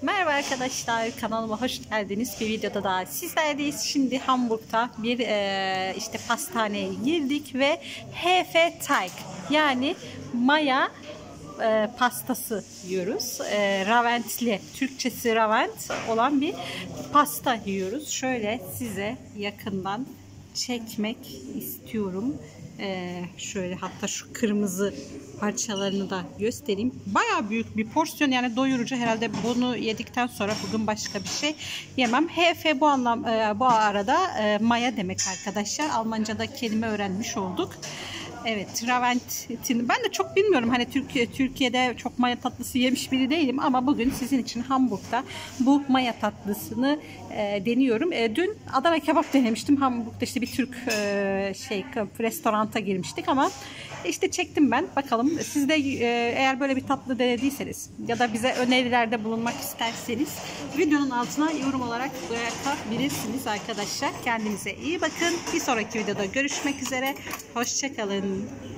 Merhaba arkadaşlar, kanalıma hoş geldiniz. Bir videoda daha sizlerdeyiz. Şimdi Hamburg'da bir işte pastaneye girdik ve Hefeteig yani maya pastası yiyoruz. Raventli, Türkçesi Ravent olan bir pasta yiyoruz. Şöyle size yakından çekmek istiyorum. Şöyle hatta şu kırmızı parçalarını da göstereyim. Bayağı büyük bir porsiyon, yani doyurucu. Herhalde bunu yedikten sonra bugün başka bir şey yemem. Hefe bu arada maya demek arkadaşlar. Almanca'da kelime öğrenmiş olduk. Evet, Ravent'in ben de çok bilmiyorum, hani Türkiye'de çok maya tatlısı yemiş biri değilim ama bugün sizin için Hamburg'da bu maya tatlısını deniyorum. Dün Adana kebap denemiştim. Hamburg'da işte bir Türk restoranta girmiştik ama işte çektim ben. Bakalım siz de eğer böyle bir tatlı denediyseniz ya da bize önerilerde bulunmak isterseniz videonun altına yorum olarak bırakabilirsiniz arkadaşlar. Kendinize iyi bakın. Bir sonraki videoda görüşmek üzere. Hoşça kalın.